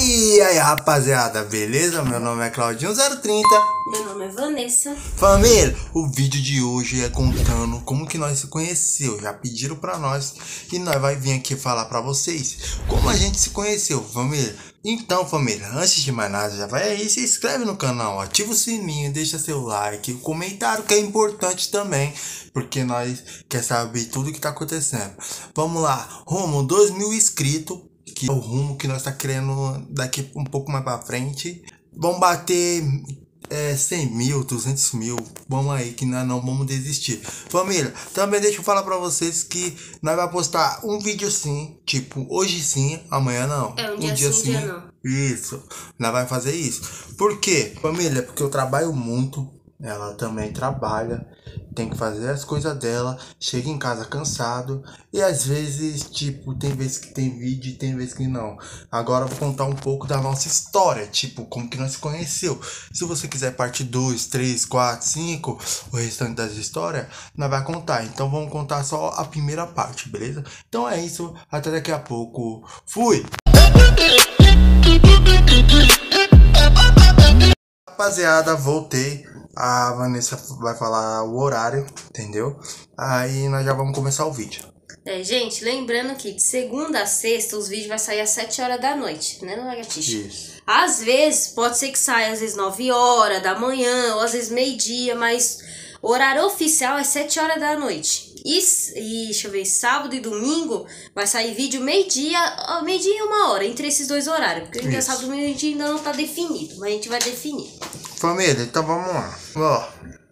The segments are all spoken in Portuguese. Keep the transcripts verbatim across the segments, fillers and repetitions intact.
E aí, rapaziada, beleza? Meu nome é Claudinho zero trinta. Meu nome é Vanessa. Família, o vídeo de hoje é contando como que nós se conheceu. Já pediram pra nós e nós vai vir aqui falar pra vocês como a gente se conheceu, família. Então, família, antes de mais nada, já vai aí, se inscreve no canal, ativa o sininho, deixa seu like, o comentário que é importante também, porque nós quer saber tudo que tá acontecendo. Vamos lá, rumo dois mil inscritos, que é o rumo que nós tá querendo daqui um pouco mais pra frente. Vamos bater é, cem mil, duzentos mil, vamos aí que nós não vamos desistir. Família, também deixa eu falar pra vocês que nós vamos postar um vídeo sim, tipo, hoje sim, amanhã não. É, um dia, um dia sim, um dia não. Isso, nós vamos fazer isso. Por quê? Família, porque eu trabalho muito, ela também trabalha, tem que fazer as coisas dela, chega em casa cansado e às vezes, tipo, tem vezes que tem vídeo e tem vezes que não. Agora eu vou contar um pouco da nossa história, tipo, como que nós se conheceu. Se você quiser parte dois, três, quatro, cinco, o restante das histórias, nós vai contar. Então vamos contar só a primeira parte, beleza? Então é isso, até daqui a pouco. Fui! Rapaziada, voltei. A Vanessa vai falar o horário, entendeu? Aí nós já vamos começar o vídeo. É, gente, lembrando que de segunda a sexta os vídeos vai sair às sete horas da noite, né, Lagartixa? Isso. Às vezes, pode ser que saia às vezes nove horas da manhã, ou às vezes meio-dia, mas o horário oficial é sete horas da noite. E, e, deixa eu ver, sábado e domingo vai sair vídeo meio-dia, meio-dia e uma hora, entre esses dois horários. Porque o dia sábado e meio-dia ainda não tá definido, mas a gente vai definir. Família, então vamos lá. Ó,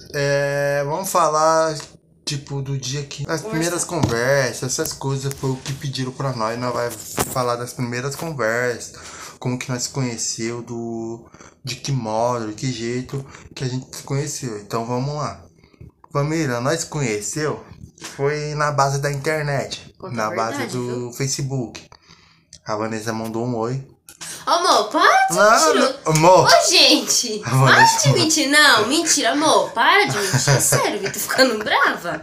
é, vamos falar, tipo, do dia que... As primeiras conversas, essas coisas foi o que pediram pra nós. Nós vai falar das primeiras conversas, como que nós se conheceu, do, de que modo, de que jeito que a gente se conheceu. Então vamos lá. Família, nós se conheceu foi na base da internet, Conta na verdade, base do viu? Facebook. A Vanessa mandou um oi. Amor, para de Não, mentir. não, amor. Ô, gente, para de mentir. Não, mentira, amor. Para de mentir. É sério, Vitor, ficando brava.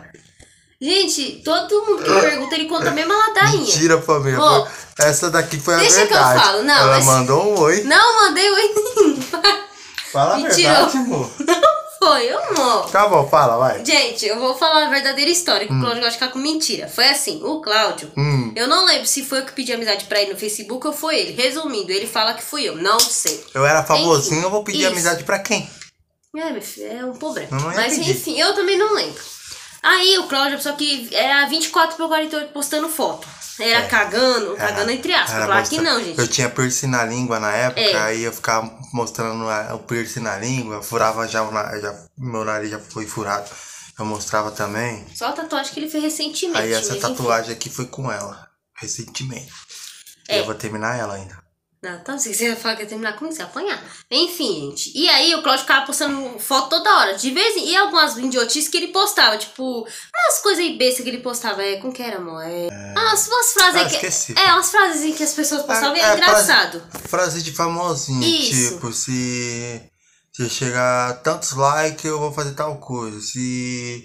Gente, todo mundo que pergunta, ele conta a mesma ladainha. Mentira, família. Ô, essa daqui foi a deixa verdade. que eu falo. Não, Ela mas... mandou um oi. Não, mandei oi nenhum. Fala Mentira. a verdade, amor. Foi, amor. Tá bom, fala, vai. Gente, eu vou falar a verdadeira história, que hum. o Cláudio gosta de ficar com mentira. Foi assim, o Cláudio, hum. eu não lembro se foi eu que pedi amizade pra ele no Facebook ou foi ele. Resumindo, ele fala que fui eu, não sei. Eu era famosinho, enfim, eu vou pedir isso. amizade pra quem? É, meu filho, é um problema. Eu não Mas pedir. enfim, eu também não lembro. Aí o Cláudio, só que era vinte e quatro por quarenta e oito postando foto. Era é. cagando, era, cagando entre aspas. Claro que não, gente. Eu tinha piercing na língua na época, é. aí eu ficava mostrando o piercing na língua, furava já, já meu nariz já foi furado. Eu mostrava também. Só a tatuagem que ele fez recentemente. Aí essa tatuagem enfim. aqui foi com ela, recentemente. É. E eu vou terminar ela ainda. Não, então se você vai falar que ia terminar comigo, você vai apanhar. Enfim, gente. E aí o Cláudio ficava postando foto toda hora. De vez em... E algumas idiotices que ele postava. Tipo, umas coisas aí bestas que ele postava. É, como que era, amor? É... é... Umas, umas frases ah, aí que... esqueci. É, umas frases aí que as pessoas postavam. É, é, é engraçado. Frase, frase de famosinho. Isso. Tipo, se... Se chegar a tantos likes, eu vou fazer tal coisa. Se...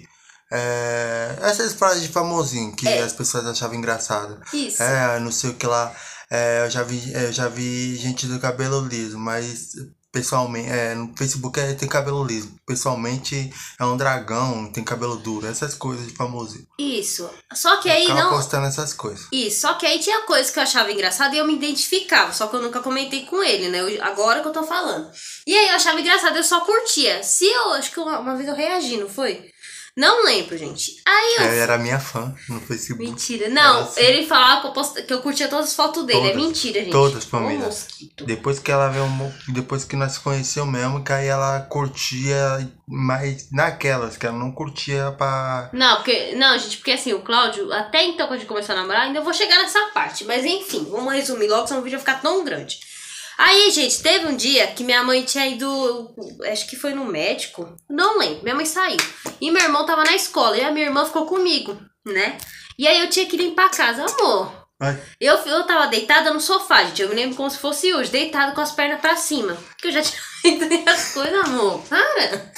É, essas frases de famosinho que é. as pessoas achavam engraçado. Isso. É, não sei o que lá. É, eu já vi, eu já vi gente do cabelo liso, mas pessoalmente, é, no Facebook é, tem cabelo liso. Pessoalmente é um dragão, tem cabelo duro, essas coisas de famosinho. Isso. Só que aí não. postando essas coisas. Isso. Só que aí tinha coisas que eu achava engraçado e eu me identificava. Só que eu nunca comentei com ele, né? Eu, agora que eu tô falando. E aí eu achava engraçado, eu só curtia. Se eu, acho que uma, uma vez eu reagi, não foi? Não lembro, gente. Aí eu... eu era minha fã no Facebook. Mentira. Não, assim. Ele falava que eu, post... que eu curtia todas as fotos dele. Todas, é mentira, gente. Todas, família. Um depois que ela veio, depois que nós se conheceu mesmo, que aí ela curtia, mas naquelas, que ela não curtia pra... Não, porque... Não, gente, porque assim, o Cláudio, até então que a gente começou a namorar, ainda vou chegar nessa parte. Mas enfim, vamos resumir logo, senão o vídeo vai ficar tão grande. Aí, gente, teve um dia que minha mãe tinha ido, acho que foi no médico, não lembro, minha mãe saiu. E meu irmão tava na escola, e a minha irmã ficou comigo, né? E aí eu tinha que limpar a casa, amor. Eu, eu tava deitada no sofá, gente, eu me lembro como se fosse hoje, deitada com as pernas pra cima. Porque eu já tinha feito as coisas, amor, para.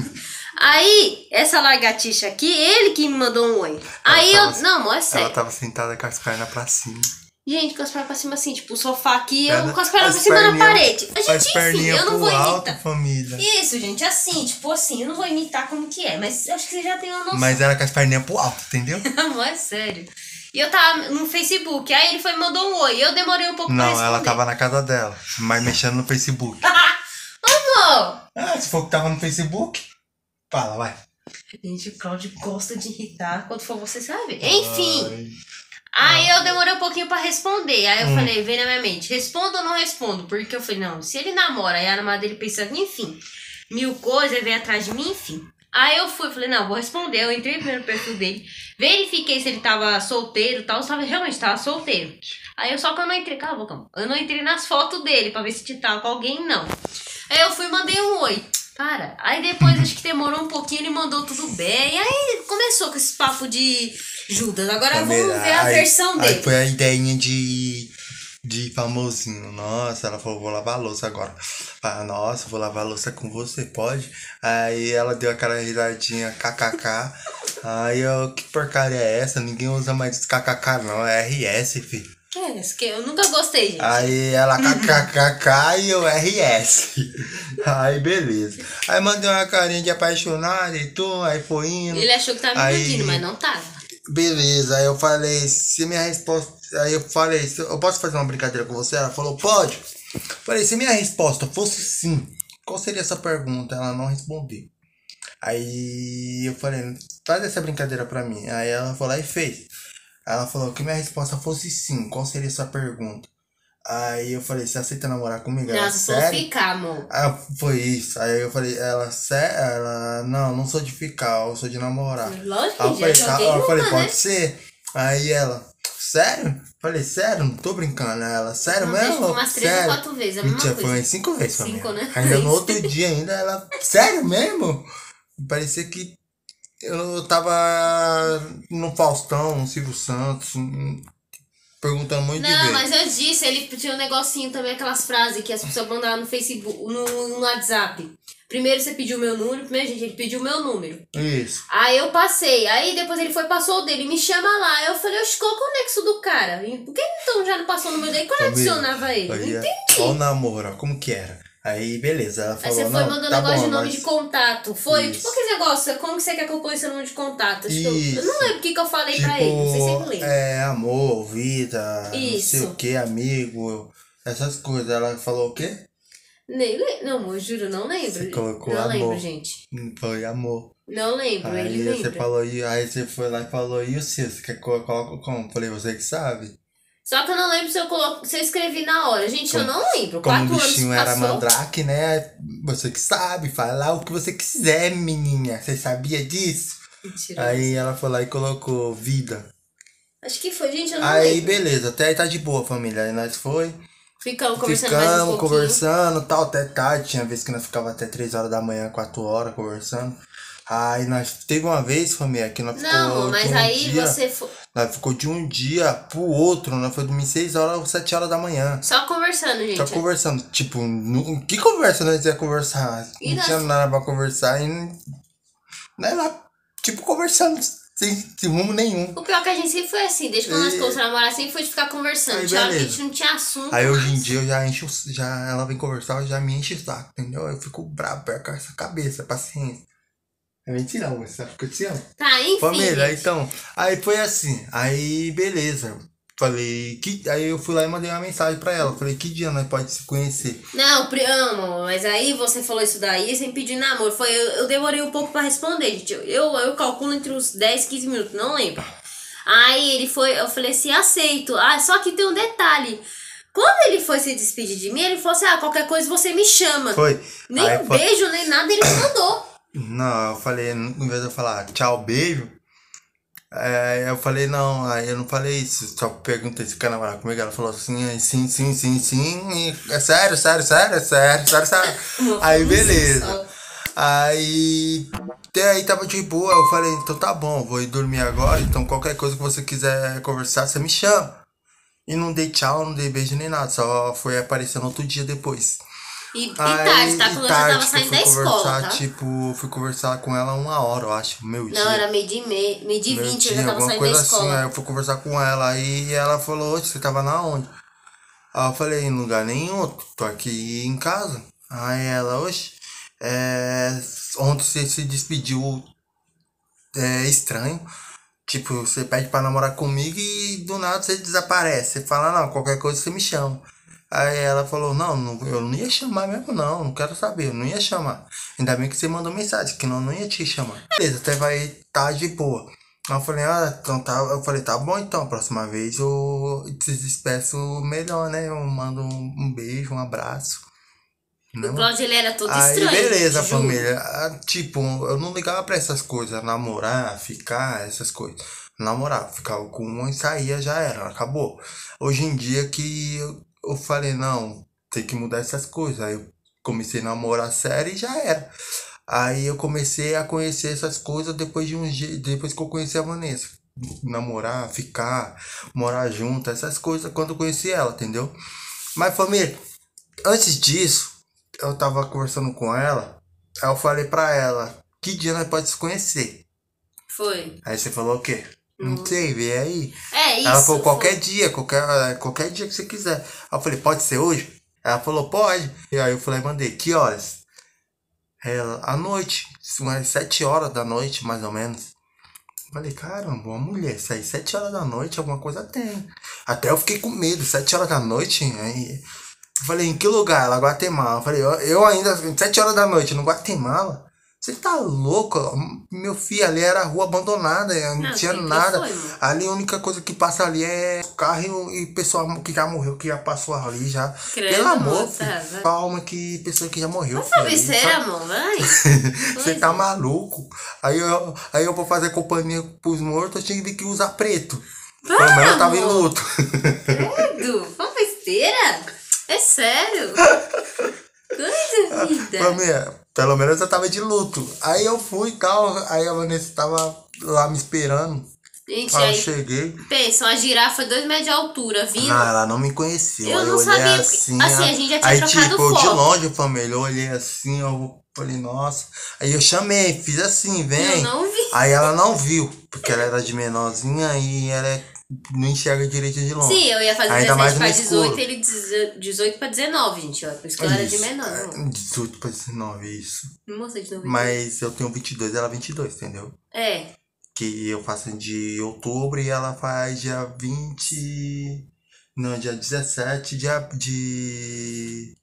Aí, essa lagartixa aqui, ele que me mandou um oi. Aí eu, tava, não, amor, é sério. Ela tava sentada com as pernas pra cima. Gente, com as pernas pra cima assim, tipo, o sofá aqui, eu Perna- com as pernas as pra cima na perninhas- parede. A As gente, enfim, perninhas eu não pro vou alto, imitar. família. Isso, gente, assim, tipo assim, eu não vou imitar como que é, mas eu acho que você já tem uma noção. Mas era com as perninhas pro alto, entendeu? Não, é sério. E eu tava no Facebook, aí ele foi e mandou um oi, eu demorei um pouco pra Não, responder. ela tava na casa dela, mas mexendo no Facebook. Amor! Ah, se for que tava no Facebook, fala, vai. Gente, o Claudio gosta de irritar, quando for você sabe. Enfim, Ai. aí eu demorei um pouquinho pra responder, aí eu Hum. falei, veio na minha mente, respondo ou não respondo? Porque eu falei, não, se ele namora, aí a namorada dele pensando, enfim, mil coisas, ele vem atrás de mim, enfim. Aí eu fui, falei, não, vou responder. Eu entrei primeiro no perfil dele, verifiquei se ele tava solteiro e tal, eu tava, realmente tava solteiro. Aí eu só que eu não entrei, cala a boca, amor. Eu não entrei nas fotos dele pra ver se ele tava com alguém, não. Aí eu fui e mandei um oi. Para. Aí depois acho que demorou um pouquinho, ele mandou tudo bem. Aí começou com esse papo de Judas. Agora Família, vamos ver a aí- versão dele. Aí foi a ideinha de, de famosinho. Nossa, ela falou, vou lavar a louça agora. Ah, nossa, vou lavar a louça com você, pode? Aí ela deu aquela risadinha kkk. Aí eu, que porcaria é essa? Ninguém usa mais kkk não, é R S, filho. Que é isso? Que eu nunca gostei, gente. Aí ela kkkk e eu R S. Aí beleza. Aí mandei uma carinha de apaixonado e tudo, aí foi indo. Ele achou que tava me Aí- iludindo, mas não tava. Beleza, aí eu falei, se minha resposta. Aí eu falei, se eu posso fazer uma brincadeira com você? Ela falou, pode. Falei, se minha resposta fosse sim, qual seria essa pergunta? Ela não respondeu. Aí eu falei, faz essa brincadeira pra mim. Aí ela falou e fez. Ela falou que minha resposta fosse sim, qual seria essa pergunta? Aí eu falei, você aceita namorar comigo? Ela, Nossa, só sério? ficar, amor. Ah, foi isso. Aí eu falei, ela, sério? Ela, não, não sou de ficar, eu sou de namorar. Lógico Aí eu que falei, já tá, joguei eu uma, falei, né? pode ser. Aí ela, sério? Falei, sério? Não tô brincando. Ela, sério Não, mesmo? deixa por umas três ou sério? quatro vezes, é a mesma Mentira, coisa. foi umas cinco vezes. Cinco, família. né? Ainda no Isso. outro dia ainda, ela, sério mesmo? Parecia que eu tava no Faustão, no Silvio Santos, hum, perguntando muito de Não, vezes. mas eu disse, ele tinha um negocinho também, aquelas frases que as pessoas mandavam no Facebook, no, no WhatsApp. Primeiro você pediu o meu número, primeiro, gente, ele pediu o meu número. Isso. Aí eu passei, aí depois ele foi, passou o dele, me chama lá. Eu falei, oxe, qual que é o nexo do cara? E por que então já não passou o número dele? Quando eu Família, adicionava ele? Não Aí, entendi. ó o namoro, ó, como que era? Aí, beleza, ela Aí falou, você foi não, mandando tá negócio bom, de nome nós- de contato. Foi, Isso. tipo aquele negócio, como que você quer que eu ponha seu nome de contato? Acho que eu, eu Isso. não lembro o que, que eu falei pra ele, não sei se ele lembra. é, amor, vida, não sei Isso. o que, amigo, essas coisas. Ela falou o quê? Nem lembro, não, eu juro, não lembro. Você colocou não amor. lembro, gente. Foi amor. Não lembro, Aí ele você lembra. falou, e aí você foi lá e falou, e o seu? Você quer que eu coloque como? Falei, você que sabe. Só que eu não lembro se eu, coloco, se eu escrevi na hora. Gente, eu Como- não lembro. Como Quatro o anos bichinho era passou. mandrake, né? Você que sabe, fala o que você quiser, menina. Você sabia disso? Mentira. Aí ela foi lá e colocou vida. Acho que foi, gente, eu não Aí, lembro. beleza, até aí tá de boa, família. Aí nós foi, Ficamos conversando mais um ficamos pouquinho. conversando, tal, até tarde. Tinha vez que nós ficava até três horas da manhã, quatro horas conversando. Aí nós teve uma vez, família, que nós ficou Não, mas de um aí dia, você foi nós ficou de um dia pro outro, nós foi dormir seis horas ou sete horas da manhã. só conversando, gente. Só conversando, tipo, no, que conversa nós ia conversar? E Não nós- tinha nada pra conversar e não, nós lá, tipo, conversando sem, sem rumo nenhum. O pior é que a gente sempre foi assim, desde quando nós E- começamos a namorar, sempre foi de ficar conversando. Aí, Tinha hora que a beleza. gente não tinha assunto. Aí hoje em mais. dia eu já encho, o- já, ela vem conversar, eu já me enche o saco, entendeu? Eu fico bravo, perco essa cabeça, paciência. É mentira, amor, você sabe que eu te amo. Tá, enfim. Família, gente. então, aí foi assim, aí beleza. Falei, que, aí eu fui lá e mandei uma mensagem pra ela. Falei, que dia nós pode se conhecer? Não, pri- amo, mas aí você falou isso daí, você me pediu namoro. Foi, eu, eu demorei um pouco pra responder, gente. Eu, eu, eu calculo entre uns dez, quinze minutos, não lembro. Aí ele foi, eu falei assim, aceito. Ah, só que tem um detalhe. Quando ele foi se despedir de mim, ele falou assim, ah, qualquer coisa você me chama. Foi. Nem Aí um foi- beijo, nem nada, ele me mandou. Não, eu falei, em vez de eu falar tchau, beijo, é, eu falei, não, aí eu não falei isso, só perguntei se quer namorar comigo, ela falou assim, aí, sim, sim, sim, sim, e é sério, sério, sério, é sério, sério, sério. Aí beleza. Aí, até aí tava de boa, eu falei, então tá bom, vou ir dormir agora, então qualquer coisa que você quiser conversar, você me chama. E não dei tchau, não dei beijo nem nada, só foi aparecendo outro dia depois. E, e Aí, tarde, tá? Quando e eu já tarde tava que saindo eu da fui escola, conversar, tá? tipo, fui conversar com ela uma hora, eu acho, meu dia. Não, era meio de meio, meio de Meu vinte, eu dia, já tava alguma saindo da coisa assim. Aí escola. eu fui conversar com ela, aí ela falou, "Oxe, você tava na onde?" Aí eu falei, em lugar nenhum, tô aqui em casa. Aí ela, oxe, é, ontem você se despediu, é estranho. Tipo, você pede pra namorar comigo e do nada você desaparece. Você fala, não, qualquer coisa você me chama. Aí ela falou, não, não, eu não ia chamar mesmo não, não quero saber, eu não ia chamar. Ainda bem que você mandou mensagem, que não, não ia te chamar. Beleza, até vai tá de boa. Aí eu falei, ah, então tá, eu falei, tá bom então, próxima vez eu te despeço melhor, né? Eu mando um, um beijo, um abraço. Né, O mano? Claudio, ele era todo Aí, estranho, beleza, gente, juro. família. Ah, tipo, eu não ligava pra essas coisas, namorar, ficar, essas coisas. Namorar, ficava com uma e saía, já era, acabou. Hoje em dia que eu, eu falei, não, tem que mudar essas coisas. Aí eu comecei a namorar sério e já era. Aí eu comecei a conhecer essas coisas depois de um dia, depois que eu conheci a Vanessa. Namorar, ficar, morar junto, essas coisas quando eu conheci ela, entendeu? Mas família, antes disso, eu tava conversando com ela, aí eu falei pra ela, que dia nós pode se conhecer? Foi. Aí você falou o quê? Não Hum. sei, vê aí. É isso. Ela falou, qualquer foi. dia, qualquer, qualquer dia que você quiser. Aí eu falei, pode ser hoje? Ela falou, pode. E aí eu falei, mandei, que horas? Ela, à noite, umas sete horas da noite, mais ou menos. Falei, caramba, uma mulher, sair sete horas da noite, alguma coisa tem. Até eu fiquei com medo, sete horas da noite, aí... Eu falei, em que lugar? Ela, Guatemala. Eu falei, eu, eu ainda, sete horas da noite, no Guatemala? Você tá louco? Meu filho, ali era rua abandonada, não, Não, tinha sempre nada. foi, mano. Ali a única coisa que passa ali é carro e pessoa que já morreu, que já passou ali já. Credo, Pelo amor, moça, filho, vai. calma que pessoa que já morreu. Vai filho, saber ali, se era, sabe? amor, vai. Você Pois tá é. maluco? Aí eu, aí eu pra fazer companhia pros mortos, eu tinha que usar preto. Pelo menos eu tava em amor. luto. Credo, uma besteira. É sério. Coisa vida. Família, pelo menos eu tava de luto. Aí eu fui e tal, aí a Vanessa tava lá me esperando. Gente, Aí eu aí, cheguei. pensa, uma girafa dois metros de altura, vindo. Não, ela não me conhecia. Eu Aí não olhei sabia, assim. assim, a- a gente já tinha aí, trocado tipo, eu de foto. longe, família, eu olhei assim, eu falei, nossa. Aí eu chamei, fiz assim, vem. Eu não vi. Aí ela não viu, porque ela era de menorzinha e ela é- não enxerga direito de longe. Sim, eu ia fazer Ainda mais dezessete pra no escuro. dezoito, ele dezoito pra dezenove, gente, ó. Por isso que ela era de Isso, menor. é, Não, dezoito pra dezenove, isso. não mostrei de novo. Mas eu tenho vinte e dois, ela vinte e dois, entendeu? É. Que eu faço de outubro e ela faz dia vinte. Não, dia dezessete dia de.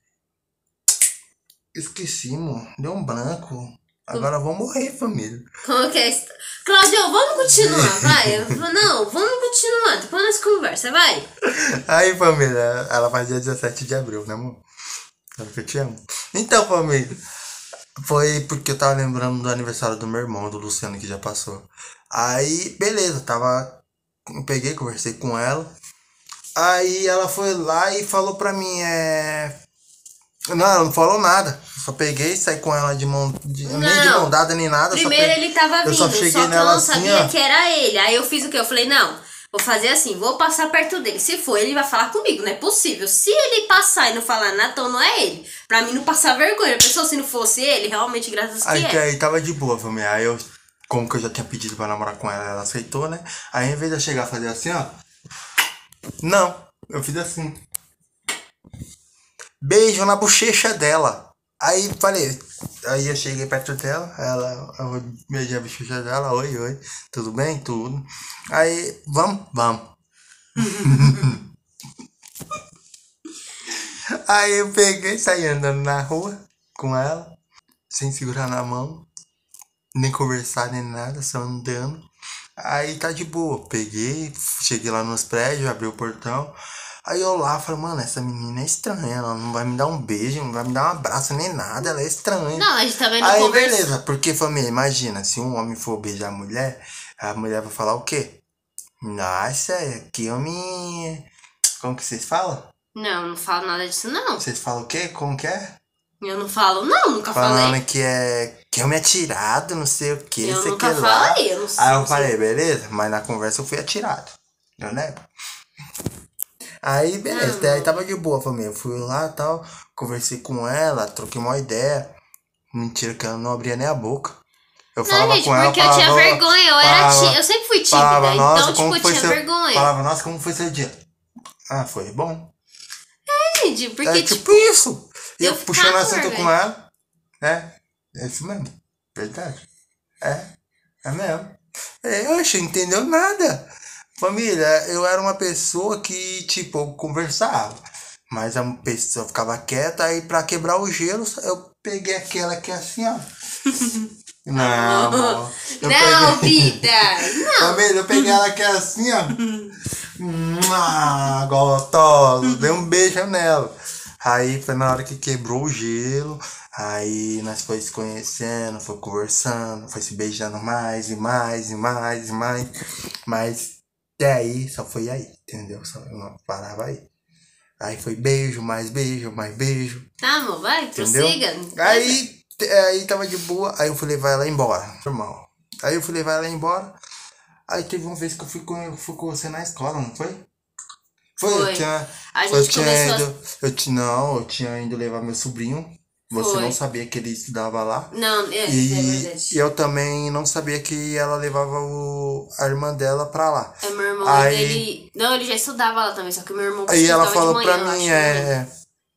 Esqueci, mano. Deu um branco. Agora eu vou morrer, família. Como que é isso? Cláudio, vamos continuar, vai. Não, vamos continuar. Depois nós conversa, vai. Aí, família, ela faz dia dezessete de abril, né, amor? Sabe que eu te amo. Então, família, foi porque eu tava lembrando do aniversário do meu irmão, do Luciano, que já passou. Aí, beleza, tava. Eu peguei, conversei com ela. Aí ela foi lá e falou pra mim, é. Não, ela não falou nada. Só peguei, saí com ela de mão. De, nem de Não. mão dada, nem nada. só Primeiro peguei- ele tava eu vindo, só só, cheguei que eu nela não assim, sabia ó. que era ele. Aí eu fiz o quê? Eu falei, não, vou fazer assim, vou passar perto dele. Se for, ele vai falar comigo, não é possível. Se ele passar e não falar nada, então não é ele. Pra mim não passar vergonha. A pessoa, se não fosse ele, realmente, graças a Aí, Deus que que é. aí tava de boa, família. Aí eu, como que eu já tinha pedido pra namorar com ela, ela aceitou, né? Aí, em vez de eu chegar a fazer assim, ó. Não, eu fiz assim. Beijo na bochecha dela. Aí falei, aí eu cheguei perto dela, ela, eu beijei a bochecha dela, oi, oi, tudo bem? Tudo. Aí, vamos, vamos. Aí eu peguei e saí andando na rua com ela, sem segurar na mão, nem conversar nem nada, só andando. Aí tá de boa, peguei, cheguei lá nos prédios, abri o portão. Aí eu lá falei, mano, essa menina é estranha, ela não vai me dar um beijo, não vai me dar um abraço nem nada, ela é estranha. Não, a gente também não Aí conversou. beleza, porque família, imagina, se um homem for beijar a mulher, a mulher vai falar o quê? Nossa, que homem. Como que vocês falam? Não, não falo nada disso, não. Vocês falam o quê? Como que é? Eu não falo, não, nunca Falando falei. que é. Que homem atirado, não sei o que, Eu sei nunca que lá. falei, eu não sei. Aí eu não sei. falei, beleza, mas na conversa eu fui atirado. Eu lembro. Aí, beleza, Não. aí tava de boa, família. Fui lá e tal, conversei com ela, troquei uma ideia. Mentira que ela não abria nem a boca. Eu Não, falava gente, com ela, porque eu falava, tinha vergonha, eu era falava- tímida, eu sempre fui tímida, falava, nossa, então, tipo, como eu foi tinha seu... vergonha. Falava, nossa, como foi seu dia? Ah, foi bom. Gente, porque, É tipo, tipo isso. E eu eu puxando ficava, assunto com velho. ela. É, é isso mesmo. Verdade. É, é mesmo. É, eu achei, entendeu nada. Família, eu era uma pessoa que, tipo, eu conversava. Mas a pessoa ficava quieta, aí pra quebrar o gelo, eu peguei aquela aqui assim, ó. Não, amor. Eu Não, peguei... Vitor, não. Família, eu peguei ela aqui assim, ó. Mua, gostosa. Dei um beijo nela. Aí foi na hora que quebrou o gelo. Aí nós foi se conhecendo, foi conversando, foi se beijando mais e mais e mais e mais. Mas até aí, só foi aí, entendeu? Só não parava aí. Aí foi beijo, mais beijo, mais beijo. Tá, amor, vai, Entendeu? prossiga. Aí, aí tava de boa, aí eu fui levar ela embora, normal. Aí eu fui levar ela embora. Aí teve uma vez que eu fui com, eu fui com você na escola, não foi? Foi, Foi. eu tinha. A eu gente tinha começou ido. Eu tinha, não, eu tinha ido levar meu sobrinho. Você Foi. não sabia que ele estudava lá. Não, é, é E, verdade. e eu também não sabia que ela levava o, a irmã dela pra lá. É, meu irmão, Aí- ele... Não, ele já estudava lá também, só que o meu irmão Aí ela estudava falou de manhã, pra eu mim, acho, né? é.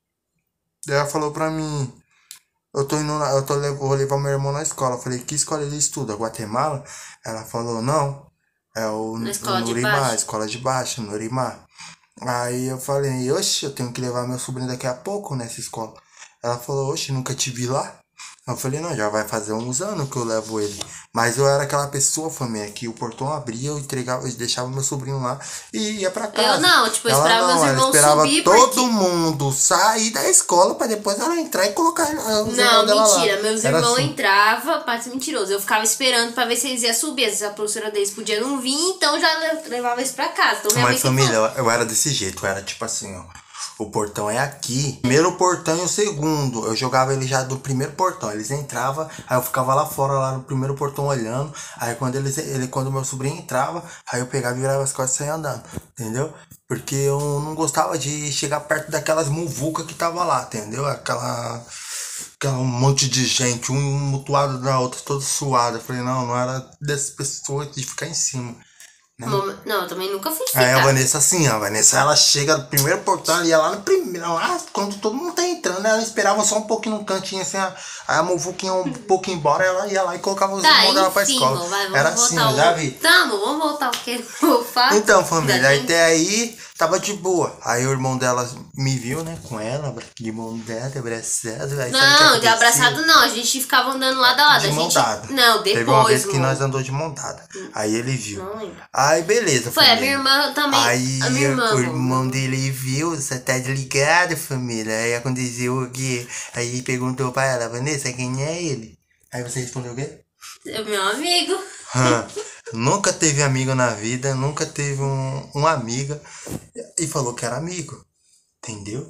Ela falou pra mim, eu tô indo, na- eu tô, lev- vou levar meu irmão na escola. Eu falei, que escola ele estuda? Guatemala? Ela falou, não, é o, Na o escola de Nurimar, baixo. escola de baixo, Nurimar. Aí eu falei, oxe, eu tenho que levar meu sobrinho daqui a pouco nessa escola. Ela falou, oxe, nunca te vi lá. Eu falei, não, já vai fazer uns anos que eu levo ele. Mas eu era aquela pessoa, família, que o portão abria, eu entregava, eu deixava meu sobrinho lá e ia pra casa. Eu não, tipo, eu Ela esperava não, meus ela irmãos esperava subir todo porque... mundo sair da escola pra depois ela entrar e colocar os Não, irmãos dela mentira, lá. meus Era irmãos assim. entravam, parte mentiroso. Eu ficava esperando pra ver se eles iam subir. Às vezes a professora deles podia não vir, então já le- levava eles pra casa. Então minha mãe Mas sempre família, falou, eu, eu era desse jeito, eu era tipo assim, ó. O portão é aqui. Primeiro portão e o segundo. Eu jogava ele já do primeiro portão. Eles entravam, aí eu ficava lá fora, lá no primeiro portão olhando. Aí quando eles, ele, quando o meu sobrinho entrava, aí eu pegava e virava as costas e saía andando. Entendeu? Porque eu não gostava de chegar perto daquelas muvucas que tava lá, entendeu? Aquela. Aquela um monte de gente, um mutuado da outra, todo suado. Eu falei, não, não era dessas pessoas de ficar em cima. "Mama, não, eu também nunca fui Aí a ficar. Vanessa assim, ó, a Vanessa ela chega no primeiro portão, ela ia lá no primeiro, lá quando todo mundo tá entrando, ela esperava só um pouquinho no cantinho assim, a- aí a muvuquinha um pouco embora, ela ia lá e colocava os Tá, irmãos dela pra enfim, escola. amor, vai, vamos Era voltar assim, ao... eu já vi. Tá, amor, vamos voltar ao que eu faço. Então, família, Da aí gente. até aí tava de boa. Aí o irmão dela me viu, né, com ela, de mão dela, abraçado. Aí sabe o que Não, de acontecia? abraçado não, a gente ficava andando lado a lado. De a mão gente... dada. Não, depois, Teve uma vez que amor. nós andou de mão dada. Aí ele viu. Não lembro. Aí beleza, Foi, a família. minha irmã também. Aí a minha irmã, o amor. irmão dele viu, você tá ligado, família? Aí aconteceu que. Aí ele perguntou pra ela, Vanessa, quem é ele? Aí você respondeu o quê? É meu amigo. Hã, nunca teve amigo na vida, nunca teve um, uma amiga e falou que era amigo. Entendeu?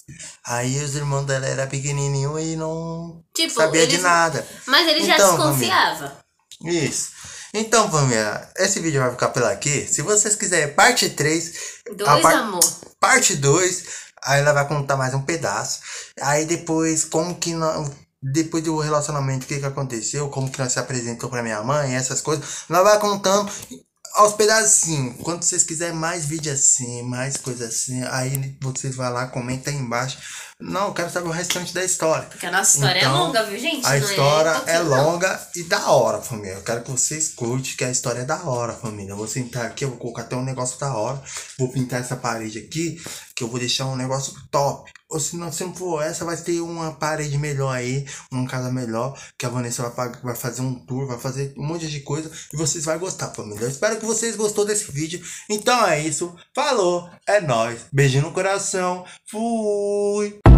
Aí os irmãos dela eram pequenininhos e não Tipo, sabia de eles- nada. Mas ele já Então, desconfiava. Isso. Então, família, esse vídeo vai ficar por aqui. Se vocês quiserem parte três, Dois, a par- amor. parte dois, aí ela vai contar mais um pedaço. Aí depois, como que nós, depois do relacionamento, o que que aconteceu, como que nós se apresentou pra minha mãe, essas coisas, nós vai contando aos pedacinhos. Quando vocês quiserem mais vídeo assim, mais coisa assim, aí vocês vão lá, comenta aí embaixo. Não, eu quero saber o restante da história. Porque a nossa história Então, é longa, viu, gente? A Não história é, pouquinho, não. longa e da hora, família. Eu quero que vocês curtem, que a história é da hora, família. Eu vou sentar aqui, eu vou colocar até um negócio da hora. Vou pintar essa parede aqui, que eu vou deixar um negócio top. Ou se não, se não for essa, vai ter uma parede melhor aí, uma casa melhor, que a Vanessa vai, pag- vai fazer um tour, vai fazer um monte de coisa e vocês vão gostar, família. Eu espero que vocês gostou desse vídeo. Então é isso. Falou, é nóis. Beijinho no coração. Fui.